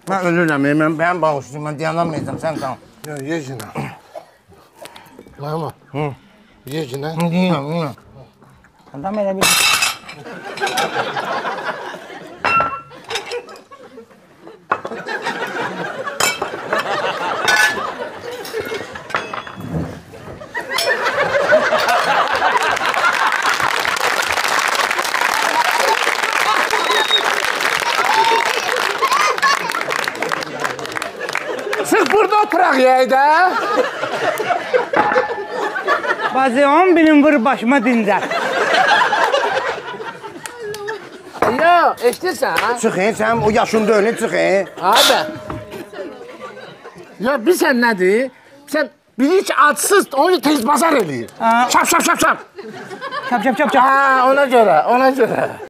Mən ölürəm, mən bağışlayayım, mən dayanamıyacam, sən tamam. Ya, ye yine. Lama. Ye yine. Yiyəm. Adam elə bir... Çık burada oturak ya. Bazı 10 binim vur başıma dincəl. Ya, eşitirsən ha? Çıx, sən o yaşında ölün, çıx. Abi. Ya bir sen nedir? Sen biri hiç atsız, onu tez bazar ediyor. Şap şap şap şap. Çap çap çap çap. Ha, ona göre.